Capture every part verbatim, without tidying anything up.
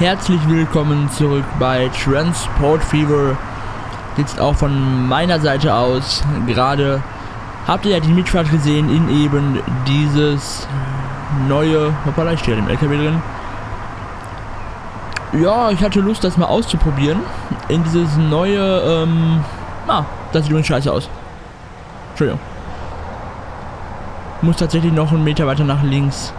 herzlich willkommen zurück bei Transport Fever. Jetzt auch von meiner Seite aus. Gerade habt ihr ja die Mitfahrt gesehen in eben dieses neue... Hoppala, ich stehe im L K W drin. Ja, ich hatte Lust, das mal auszuprobieren. In dieses neue... Ähm, ah, das sieht übrigens scheiße aus. Entschuldigung. Muss tatsächlich noch einen Meter weiter nach links.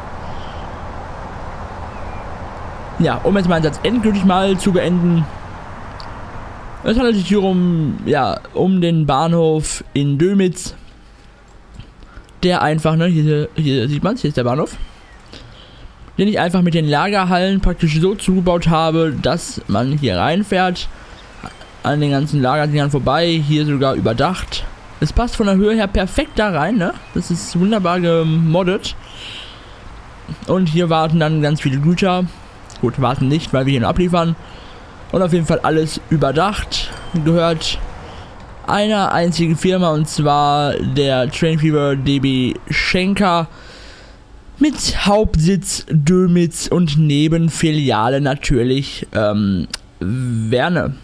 Ja, um jetzt meinen Satz endgültig mal zu beenden. Es handelt sich hier um, ja, um den Bahnhof in Dömitz. Der einfach, ne, hier, hier sieht man es, hier ist der Bahnhof. Den ich einfach mit den Lagerhallen praktisch so zugebaut habe, dass man hier reinfährt. An den ganzen Lagerdingern vorbei, hier sogar überdacht. Es passt von der Höhe her perfekt da rein, ne? Das ist wunderbar gemoddet. Und hier warten dann ganz viele Güter. Gut, warten nicht, weil wir hier nur abliefern. Und auf jeden Fall alles überdacht. Gehört einer einzigen Firma, und zwar der Trainfever D B Schenker. Mit Hauptsitz Dömitz und Nebenfiliale natürlich ähm, Werne.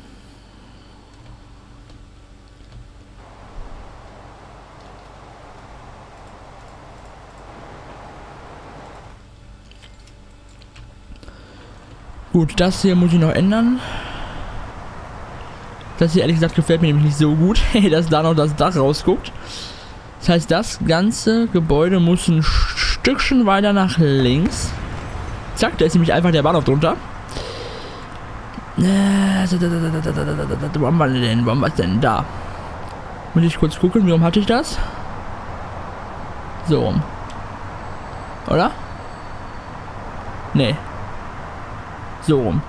Gut, das hier muss ich noch ändern. Das hier ehrlich gesagt gefällt mir nämlich nicht so gut, dass da noch das Dach rausguckt. Das heißt, das ganze Gebäude muss ein Stückchen weiter nach links. Zack, da ist nämlich einfach der Bahnhof drunter. Wo haben wir denn? Wo haben wir denn? Da. Muss ich kurz gucken, wie rum hatte ich das? So rum. Oder? Nee. So rum.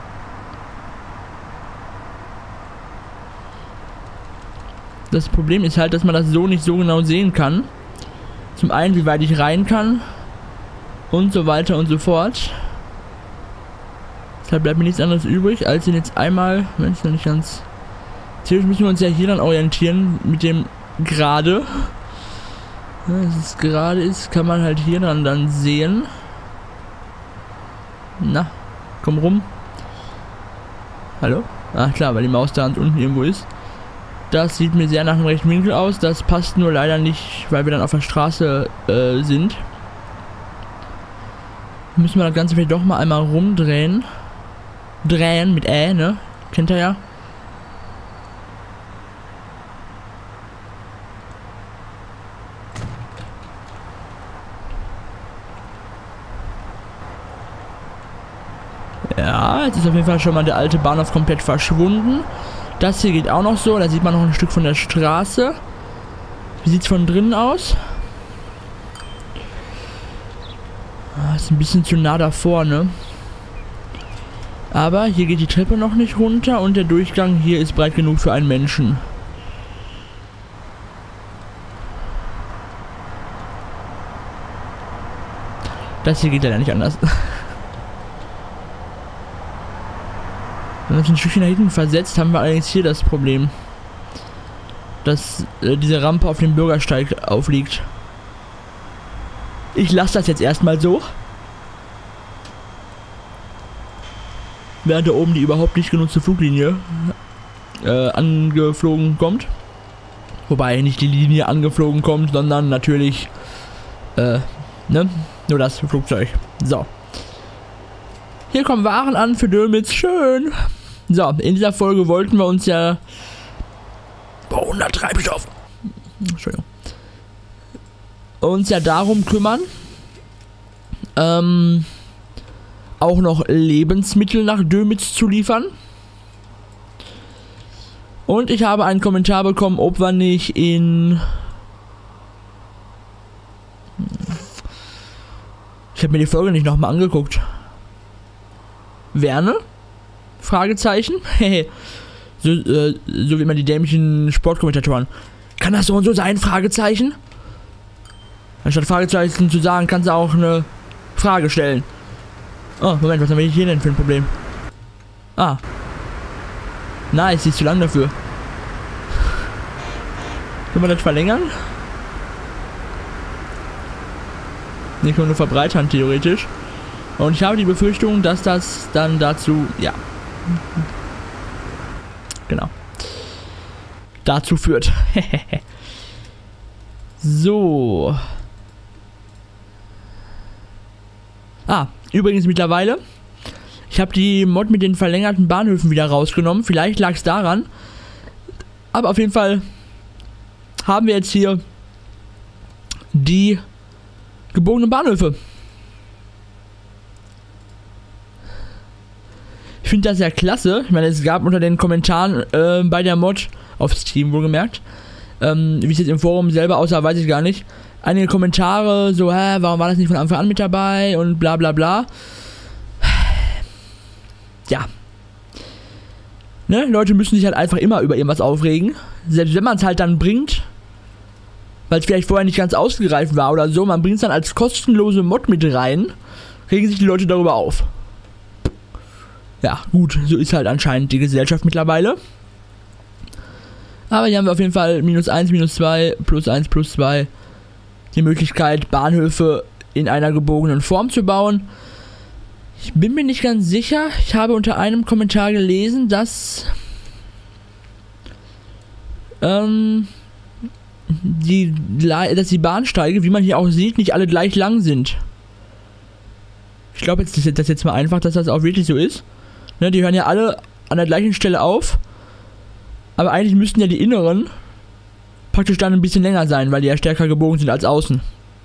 Das Problem ist halt, dass man das so nicht so genau sehen kann. Zum einen, wie weit ich rein kann. Und so weiter und so fort. Deshalb bleibt mir nichts anderes übrig, als ihn jetzt einmal... Wenn es noch nicht ganz... Theoretisch müssen wir uns ja hier dann orientieren mit dem gerade. Ja, dass es gerade ist, kann man halt hier dann, dann sehen. Na, komm rum. Hallo? Ah, klar, weil die Maus da unten irgendwo ist. Das sieht mir sehr nach dem rechten Winkel aus. Das passt nur leider nicht, weil wir dann auf der Straße äh, sind. Müssen wir das Ganze vielleicht doch mal einmal rumdrehen. Drehen mit Ä, ne? Kennt ihr ja. Ja, jetzt ist auf jeden Fall schon mal der alte Bahnhof komplett verschwunden. Das hier geht auch noch so. Da sieht man noch ein Stück von der Straße. Wie sieht es von drinnen aus? Ah, ist ein bisschen zu nah davor, ne? Aber hier geht die Treppe noch nicht runter und der Durchgang hier ist breit genug für einen Menschen. Das hier geht leider nicht anders. Wenn man uns ein Stückchen nach hinten versetzt, haben wir allerdings hier das Problem, dass äh, diese Rampe auf dem Bürgersteig aufliegt. Ich lasse das jetzt erstmal so. Während da oben die überhaupt nicht genutzte Fluglinie äh, angeflogen kommt. Wobei nicht die Linie angeflogen kommt, sondern natürlich äh, ne? Nur das Flugzeug. So. Hier kommen Waren an für Dömitz. Schön. So, in dieser Folge wollten wir uns ja... Boah, hundert Treibstoff. Entschuldigung. Uns ja darum kümmern, ähm, auch noch Lebensmittel nach Dömitz zu liefern. Und ich habe einen Kommentar bekommen, ob wir nicht in... Ich habe mir die Folge nicht nochmal angeguckt. Werne? Fragezeichen? so, äh, so wie man die dämlichen Sportkommentatoren. Kann das so und so sein? Fragezeichen? Anstatt Fragezeichen zu sagen, kannst du auch eine Frage stellen. Oh, Moment, was haben wir hier denn für ein Problem? Ah. Nice, ist zu lang dafür. Können wir das verlängern? Ne, können wir nur verbreitern, theoretisch. Und ich habe die Befürchtung, dass das dann dazu, ja, genau, dazu führt. So. Ah, übrigens mittlerweile, ich habe die Mod mit den verlängerten Bahnhöfen wieder rausgenommen. Vielleicht lag es daran. Aber auf jeden Fall haben wir jetzt hier die gebogenen Bahnhöfe. Ich finde das ja klasse. Ich meine, es gab unter den Kommentaren äh, bei der Mod, auf Steam wohlgemerkt, ähm, wie es jetzt im Forum selber aussah, weiß ich gar nicht, einige Kommentare, so, hä, warum war das nicht von Anfang an mit dabei und bla bla bla. Ja. Ne, Leute müssen sich halt einfach immer über irgendwas aufregen. Selbst wenn man es halt dann bringt, weil es vielleicht vorher nicht ganz ausgereift war oder so, man bringt es dann als kostenlose Mod mit rein, regen sich die Leute darüber auf. Ja, gut, so ist halt anscheinend die Gesellschaft mittlerweile. Aber hier haben wir auf jeden Fall minus eins, minus zwei, plus eins, plus zwei die Möglichkeit, Bahnhöfe in einer gebogenen Form zu bauen. Ich bin mir nicht ganz sicher. Ich habe unter einem Kommentar gelesen, dass ähm, die, dass die Bahnsteige, wie man hier auch sieht, nicht alle gleich lang sind. Ich glaube jetzt, das jetzt mal einfach, dass das auch wirklich so ist. Ne, die hören ja alle an der gleichen Stelle auf. Aber eigentlich müssten ja die inneren praktisch dann ein bisschen länger sein, weil die ja stärker gebogen sind als außen.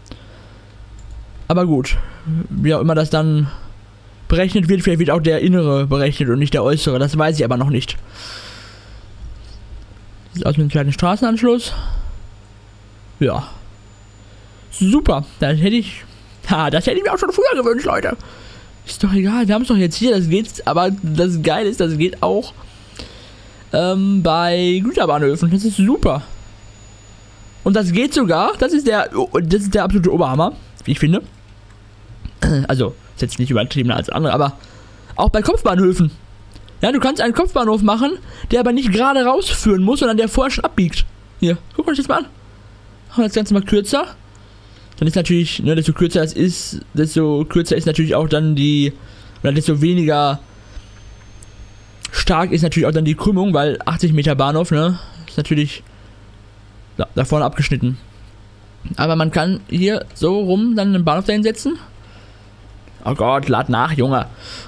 Aber gut, wie auch immer das dann berechnet wird, vielleicht wird auch der innere berechnet und nicht der äußere, das weiß ich aber noch nicht. Sieht aus mit einem kleinen Straßenanschluss. Ja. Super, das hätte ich... Ha, das hätte ich mir auch schon früher gewünscht, Leute. Ist doch egal, wir haben es doch jetzt hier, das geht, aber das Geile ist, das geht auch ähm, bei Güterbahnhöfen, das ist super. Und das geht sogar, das ist der, das ist der absolute Oberhammer, wie ich finde. Also, ist jetzt nicht übertriebener als andere, aber auch bei Kopfbahnhöfen. Ja, du kannst einen Kopfbahnhof machen, der aber nicht gerade rausführen muss, sondern der vorher schon abbiegt. Hier, guck euch das mal an. Machen wir das Ganze mal kürzer. Dann ist natürlich, ne, desto kürzer es ist, desto kürzer ist natürlich auch dann die, oder desto weniger stark ist natürlich auch dann die Krümmung, weil achtzig Meter Bahnhof, ne, ist natürlich da, da vorne abgeschnitten. Aber man kann hier so rum dann einen Bahnhof dahin setzen. Oh Gott, lad nach, Junge.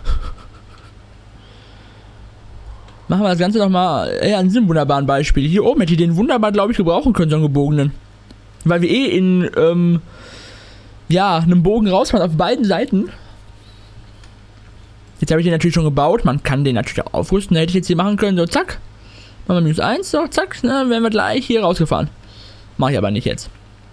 Machen wir das Ganze nochmal äh, an diesem wunderbaren Beispiel. Hier oben hätte ich den wunderbar, glaube ich, gebrauchen können, so einen gebogenen. Weil wir eh in, ähm, ja, einem Bogen rausfahren auf beiden Seiten. Jetzt habe ich den natürlich schon gebaut. Man kann den natürlich auch aufrüsten. Da hätte ich jetzt hier machen können, so zack. Machen wir minus eins, so zack. Dann wären wir gleich hier rausgefahren. Mache ich aber nicht jetzt.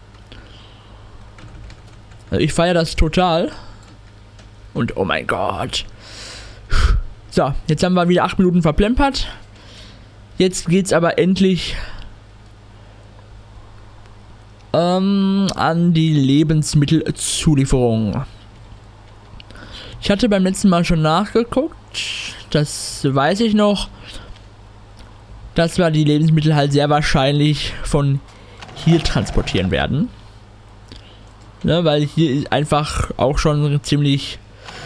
Also ich feiere das total. Und oh mein Gott. So, jetzt haben wir wieder acht Minuten verplempert. Jetzt geht's aber endlich ähm, an die Lebensmittelzulieferung. Ich hatte beim letzten Mal schon nachgeguckt. Das weiß ich noch. Dass wir die Lebensmittel halt sehr wahrscheinlich von hier transportieren werden. Ne, weil hier ist einfach auch schon ziemlich...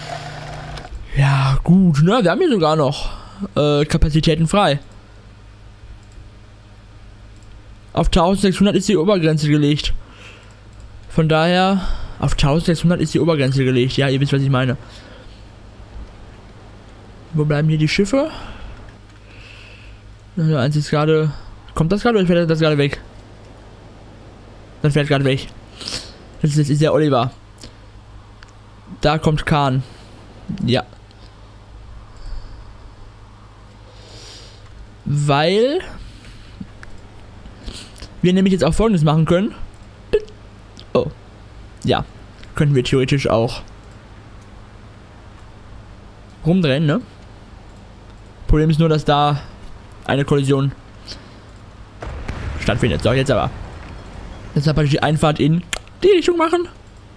Ja, gut, ne? Wir haben hier sogar noch äh, Kapazitäten frei. Auf eintausendsechshundert ist die Obergrenze gelegt. Von daher, auf eintausendsechshundert ist die Obergrenze gelegt. Ja, ihr wisst, was ich meine. Wo bleiben hier die Schiffe? Also eins ist gerade... Kommt das gerade oder fährt das gerade weg? Das fährt gerade weg. Das ist, das ist der Oliver. Da kommt Kahn. Ja. Weil wir nämlich jetzt auch Folgendes machen können. Oh. Ja. Könnten wir theoretisch auch rumdrehen, ne? Problem ist nur, dass da eine Kollision stattfindet. So, jetzt aber. Jetzt habe ich die Einfahrt in die Richtung machen.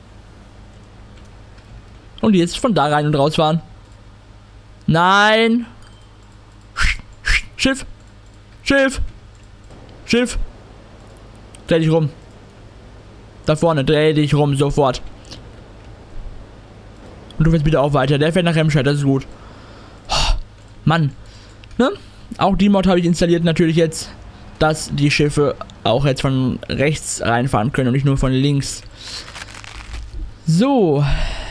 Und jetzt von da rein und raus fahren. Nein! Schiff! Schiff! Schiff! Dreh dich rum. Da vorne, dreh dich rum, sofort. Und du fährst bitte auch weiter. Der fährt nach Remscheid, das ist gut. Oh, Mann. Ne? Auch die Mod habe ich installiert natürlich jetzt, dass die Schiffe auch jetzt von rechts reinfahren können und nicht nur von links. So.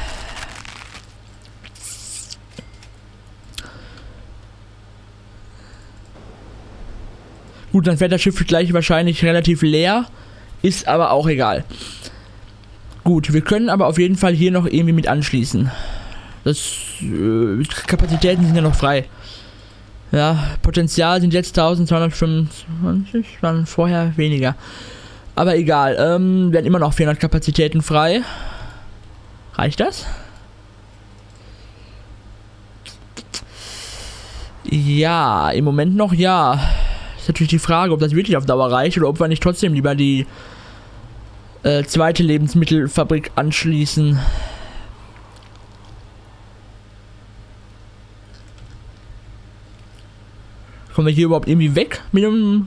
Gut, dann fährt das Schiff gleich wahrscheinlich relativ leer. Ist aber auch egal. Gut, wir können aber auf jeden Fall hier noch irgendwie mit anschließen. Das äh, Kapazitäten sind ja noch frei. Ja, Potenzial sind jetzt eintausendzweihundertfünfundzwanzig, waren vorher weniger. Aber egal, ähm, werden immer noch vierhundert Kapazitäten frei. Reicht das? Ja, im Moment noch ja. Ist natürlich die Frage, ob das wirklich auf Dauer reicht oder ob wir nicht trotzdem lieber die äh, zweite Lebensmittelfabrik anschließen. Kommen wir hier überhaupt irgendwie weg mit dem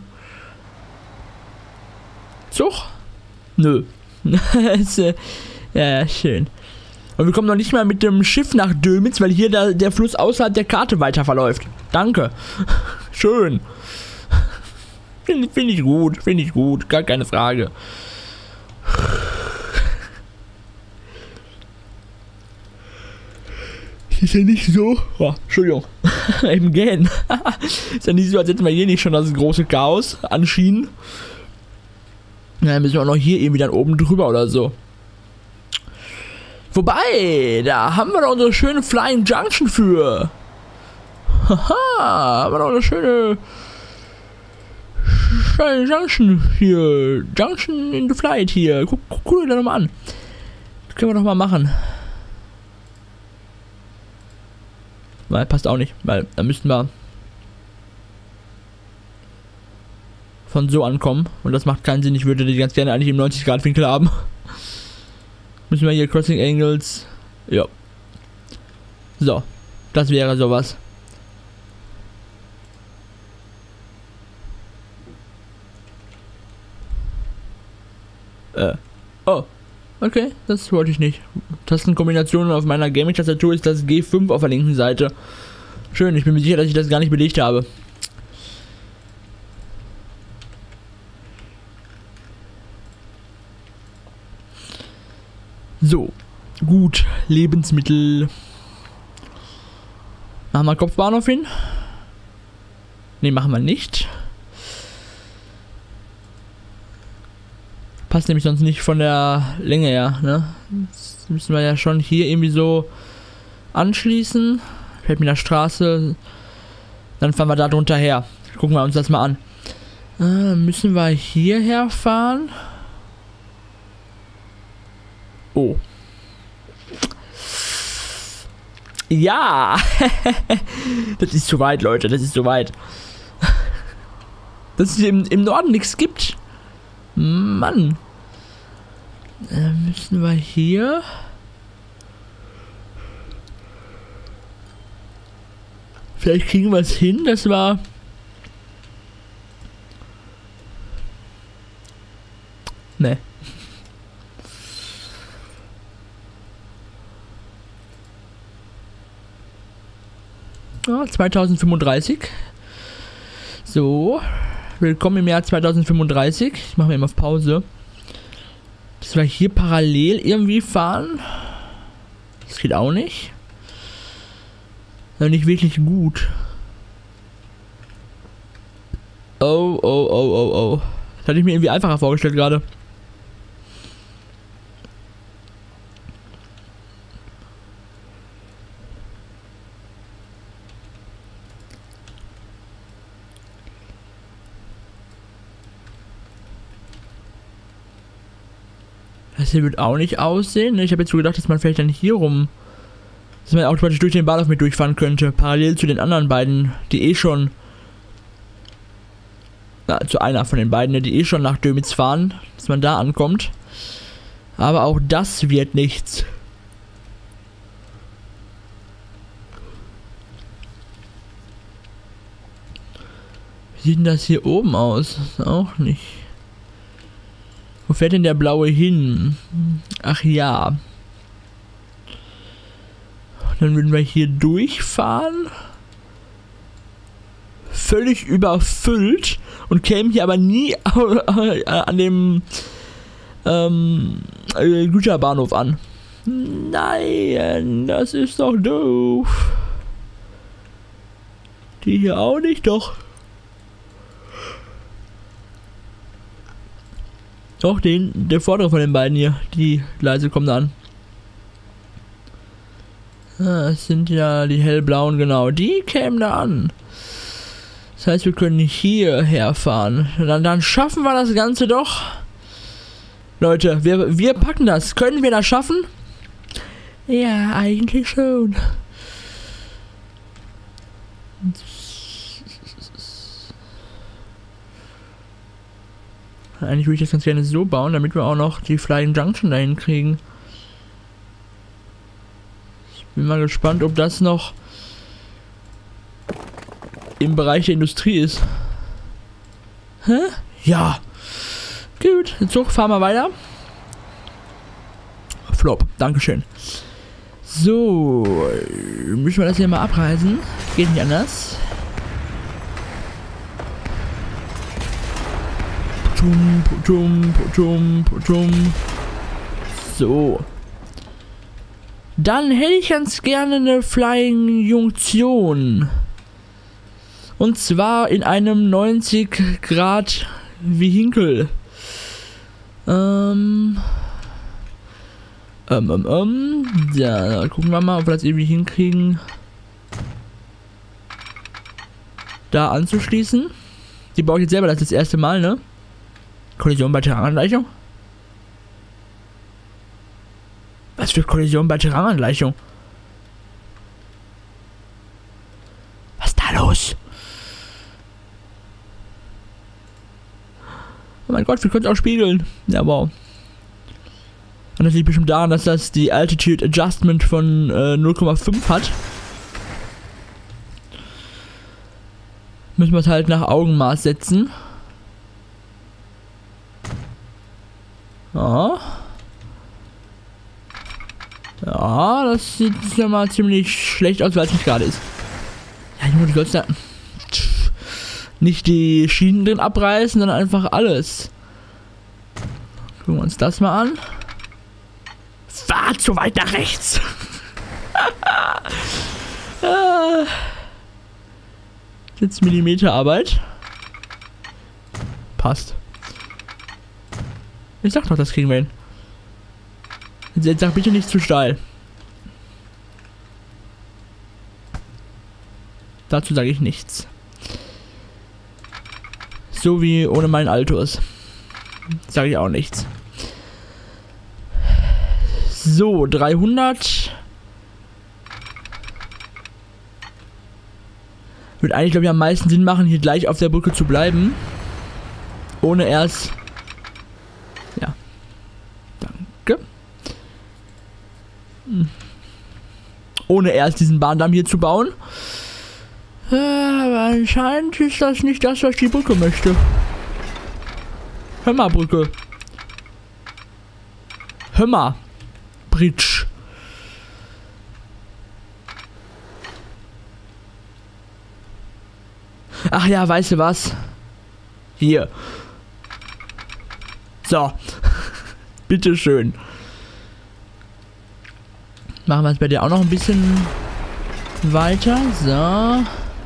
Zug? Nö. Ja, schön. Und wir kommen noch nicht mal mit dem Schiff nach Dömitz, weil hier der, der Fluss außerhalb der Karte weiter verläuft. Danke. Schön. Finde find ich gut, finde ich gut, gar keine Frage. Ist ja nicht so. Oh, Entschuldigung. Eben gähnen. Ist ja nicht so, als hätten wir hier nicht schon das große Chaos an Schienen. Na, dann müssen wir auch noch hier irgendwie dann oben drüber oder so. Wobei, da haben wir doch unsere schöne Flying Junction für. Haha, haben wir doch eine schöne Flying Junction hier. Junction in the Flight hier. Guck, guck, guck dir das nochmal an. Das können wir doch mal machen. Weil passt auch nicht, weil da müssten wir von so ankommen und das macht keinen Sinn. Ich würde die ganz gerne eigentlich im neunzig Grad Winkel haben. Müssen wir hier Crossing Angles. Ja. So, das wäre sowas. Äh. Oh. Okay, das wollte ich nicht. Tastenkombinationen auf meiner Gaming-Tastatur ist das G fünf auf der linken Seite. Schön, ich bin mir sicher, dass ich das gar nicht belegt habe. So, gut, Lebensmittel. Machen wir Kopfbahnhof hin? Ne, machen wir nicht. Passt nämlich sonst nicht von der Länge her, ne? Jetzt müssen wir ja schon hier irgendwie so anschließen. Fällt mir der Straße. Dann fahren wir da drunter her. Gucken wir uns das mal an. Äh, müssen wir hierher fahren? Oh. Ja! Das ist zu weit, Leute. Das ist zu weit. Dass es im, im Norden nichts gibt. Mann. Äh, müssen wir hier... Vielleicht kriegen wir es hin, das war... Ne. Oh, zweitausendfünfunddreißig. So. Willkommen im Jahr zweitausendfünfunddreißig. Ich mache mir immer auf Pause. Dass wir hier parallel irgendwie fahren. Das geht auch nicht. Ja, nicht wirklich gut. Oh, oh, oh, oh, oh. Das hatte ich mir irgendwie einfacher vorgestellt gerade. Das hier wird auch nicht aussehen. Ich habe jetzt so gedacht, dass man vielleicht dann hier rum, dass man automatisch durch den Bahnhof mit durchfahren könnte. Parallel zu den anderen beiden, die eh schon, na, zu einer von den beiden, die eh schon nach Dömitz fahren, dass man da ankommt. Aber auch das wird nichts. Wie sieht denn das hier oben aus? Auch nicht. Wo fährt denn der blaue hin? Ach ja. Dann würden wir hier durchfahren. Völlig überfüllt. Und kämen hier aber nie an dem ähm, Güterbahnhof an. Nein, das ist doch doof. Die hier auch nicht, doch. Doch, den, der vordere von den beiden hier. Die Gleise kommen da an. Ah, das sind ja die hellblauen, genau. Die kämen da an. Das heißt, wir können hierher fahren. Dann, dann schaffen wir das Ganze doch. Leute, wir, wir packen das. Können wir das schaffen? Ja, eigentlich schon. Eigentlich würde ich das ganz gerne so bauen, damit wir auch noch die Flying Junction dahin kriegen. Ich bin mal gespannt, ob das noch im Bereich der Industrie ist. Hä? Ja. Gut, jetzt hoch, fahren wir weiter. Flop, dankeschön. So, müssen wir das hier mal abreißen. Geht nicht anders. Putum, putum, putum, putum. So. Dann hätte ich ganz gerne eine Flying Junction. Und zwar in einem neunzig Grad Vehikel. Ähm. Ähm, ähm, ähm. Ja, gucken wir mal, ob wir das irgendwie hinkriegen, da anzuschließen. Die baue ich jetzt selber das, das erste Mal, ne? Kollision bei Terranangleichung? Was für Kollision bei Terranangleichung? Was ist da los? Oh mein Gott, wir können es auch spiegeln. Ja, wow. Und das liegt bestimmt daran, dass das die Altitude Adjustment von äh, null Komma fünf hat. Müssen wir es halt nach Augenmaß setzen. Ja. Ja, das sieht ja mal ziemlich schlecht aus, weil es nicht gerade ist. Ja, Junge, du sollst da nicht die Schienen drin abreißen, sondern einfach alles. Gucken wir uns das mal an. Fahr zu weit nach rechts. Jetzt Millimeter Arbeit. Passt. Ich sag doch, das kriegen wir hin. Jetzt sag bitte nicht zu steil. Dazu sage ich nichts. So wie ohne meinen Altus. Sage ich auch nichts. So, dreihundert. Würde eigentlich, glaube ich, am meisten Sinn machen, hier gleich auf der Brücke zu bleiben. Ohne erst... Ja. Danke. Ohne erst diesen Bahndamm hier zu bauen. Aber anscheinend ist das nicht das, was die Brücke möchte. Hör mal, Brücke. Hör mal. Bridge. Ach ja, weißt du was? Hier. So. Bitteschön. Machen wir es bei dir auch noch ein bisschen weiter. So.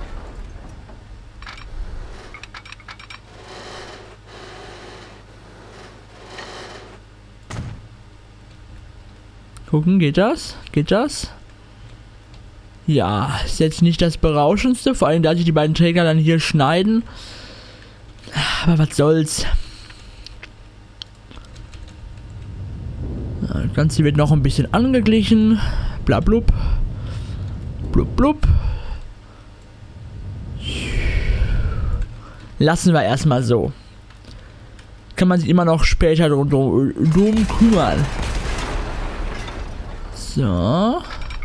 Gucken, geht das? Geht das? Ja, ist jetzt nicht das Berauschendste, vor allem da sich die beiden Träger dann hier schneiden. Aber was soll's. Das Ganze wird noch ein bisschen angeglichen. Blablub. Blub blub. Lassen wir erstmal so. Kann man sich immer noch später drum, drum kümmern. So.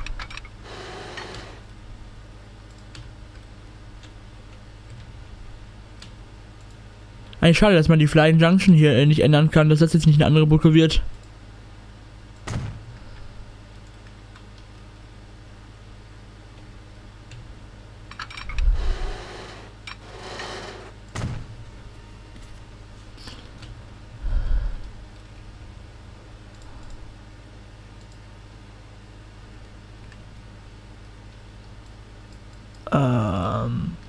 Eigentlich schade, dass man die Flying Junction hier äh, nicht ändern kann, dass das jetzt nicht eine andere Brücke wird. Ähm.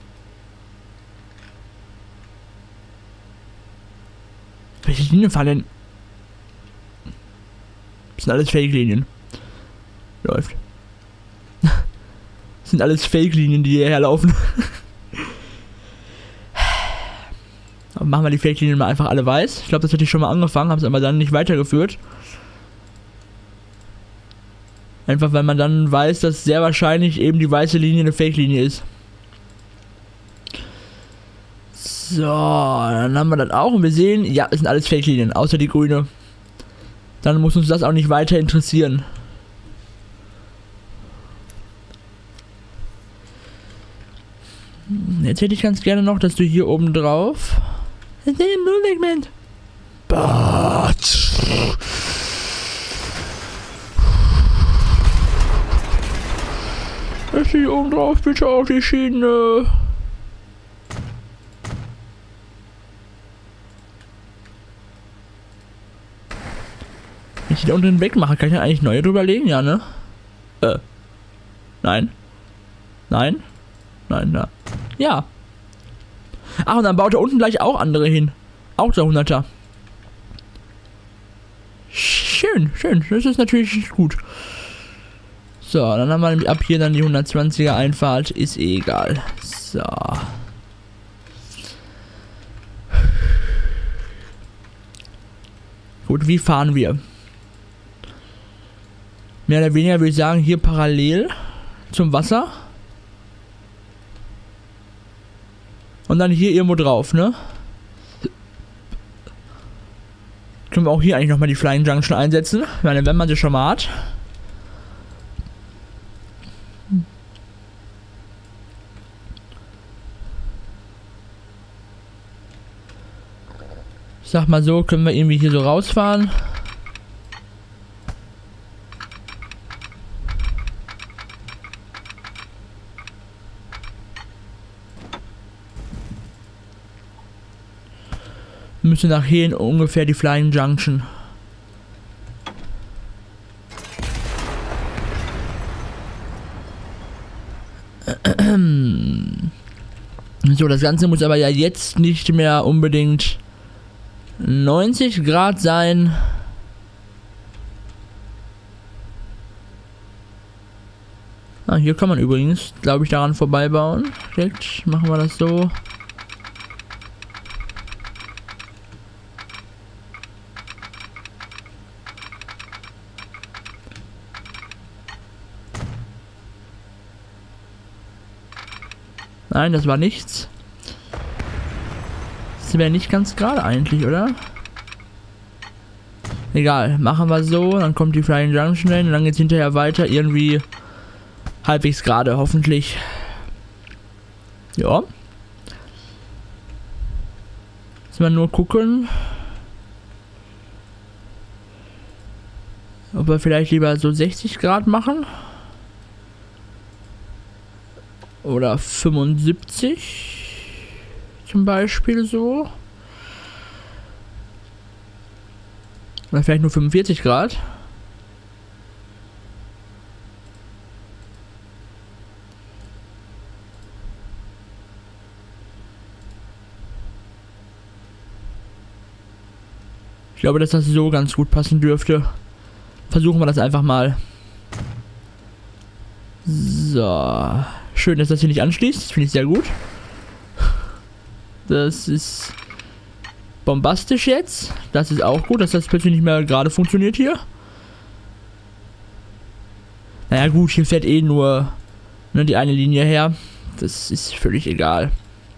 Welche Linien fahren denn? Das sind alles Fake-Linien. Läuft. Das sind alles Fake-Linien, die hierher laufen. Aber machen wir die Fake-Linien mal einfach alle weiß. Ich glaube, das hatte ich schon mal angefangen, habe es aber dann nicht weitergeführt. Einfach weil man dann weiß, dass sehr wahrscheinlich eben die weiße Linie eine Fake-Linie ist. So, dann haben wir das auch und wir sehen, ja, es sind alles Fake-Linien, außer die grüne. Dann muss uns das auch nicht weiter interessieren. Jetzt hätte ich ganz gerne noch, dass du hier oben drauf... Das ist ein Nullsegment. Batsch. Lass hier oben drauf bitte auf die Schiene. Wenn ich die da unten wegmache, kann ich ja eigentlich neue drüber legen, ja, ne? Äh. Nein. Nein. Nein, ja. Ja. Ach, und dann baut er unten gleich auch andere hin. Auch der hunderter. Schön, schön. Das ist natürlich gut. So, dann haben wir ab hier dann die hundertzwanziger Einfahrt. Ist eh egal. So. Gut, wie fahren wir? Mehr oder weniger würde ich sagen, hier parallel zum Wasser. Und dann hier irgendwo drauf, ne? Können wir auch hier eigentlich nochmal die Flying Junction einsetzen. Ich meine, wenn man sie schon mal hat. Ich sag mal so, können wir irgendwie hier so rausfahren. Müssen nach hier in ungefähr die Flying Junction. So, das Ganze muss aber ja jetzt nicht mehr unbedingt neunzig Grad sein. Ah, hier kann man übrigens, glaube ich, daran vorbeibauen. Direkt machen wir das so. Nein, das war nichts. Das wäre nicht ganz gerade eigentlich, oder? Egal, machen wir so. Dann kommt die Flying Junction hin und dann geht es hinterher weiter. Irgendwie halbwegs gerade, hoffentlich. Ja. Jetzt mal nur gucken. Ob wir vielleicht lieber so sechzig Grad machen. Oder fünfundsiebzig zum Beispiel so. Oder vielleicht nur fünfundvierzig Grad. Ich glaube, dass das so ganz gut passen dürfte. Versuchen wir das einfach mal. So. Schön, dass das hier nicht anschließt. Das finde ich sehr gut. Das ist bombastisch jetzt. Das ist auch gut, dass das plötzlich nicht mehr gerade funktioniert hier. Naja gut, hier fährt eh nur ne, die eine Linie her. Das ist völlig egal.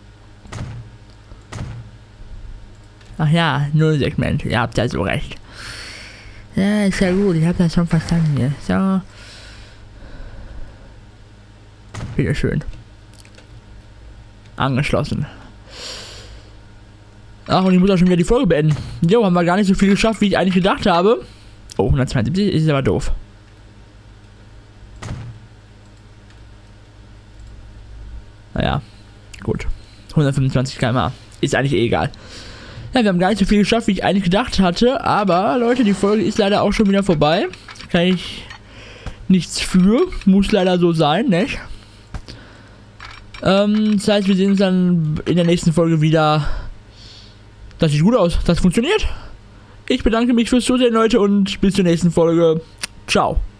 Ach ja, Nullsegment. Ihr habt ja so recht. Ja, ist ja gut. Ich habe das schon verstanden hier. So. Bitteschön. Angeschlossen. Ach, und ich muss auch schon wieder die Folge beenden. Jo, haben wir gar nicht so viel geschafft, wie ich eigentlich gedacht habe. Oh, hundertzweiundsiebzig ist aber doof. Naja, gut. hundertfünfundzwanzig Kilometer pro Stunde. Ist eigentlich eh egal. Ja, wir haben gar nicht so viel geschafft, wie ich eigentlich gedacht hatte. Aber, Leute, die Folge ist leider auch schon wieder vorbei. Kann ich nichts für. Muss leider so sein, nicht? Ähm, das heißt, wir sehen uns dann in der nächsten Folge wieder. Das sieht gut aus. Das funktioniert. Ich bedanke mich fürs Zusehen, Leute, und bis zur nächsten Folge. Ciao.